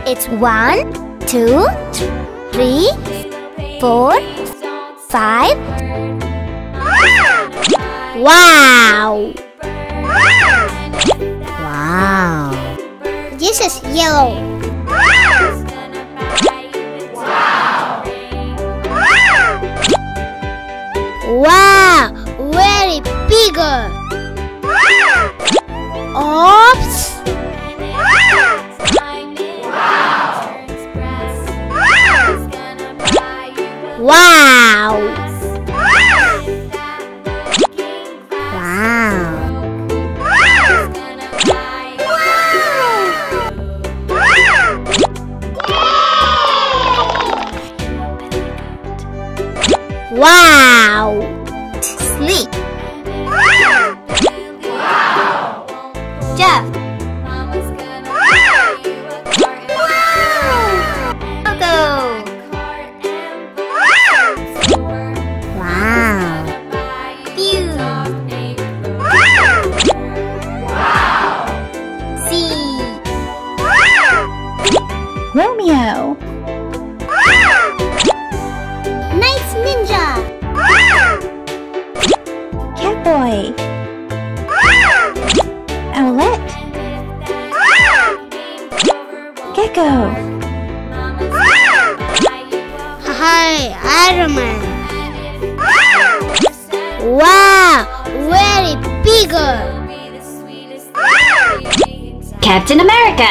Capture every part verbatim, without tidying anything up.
It's one, two, three, four, five. Wow! Wow! This is yellow. Wow! Very bigger. Oops! Wow! Wow! Wow! Sleep. Jeff. Coco. Wow. Pew. C. Romeo. Nice Ninja. Catboy. Owlette. Gecko. Hi, Iron Man. Wow, very bigger. Captain America.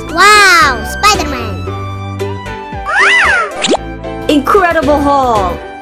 Wow, Spider-Man. Incredible Hulk.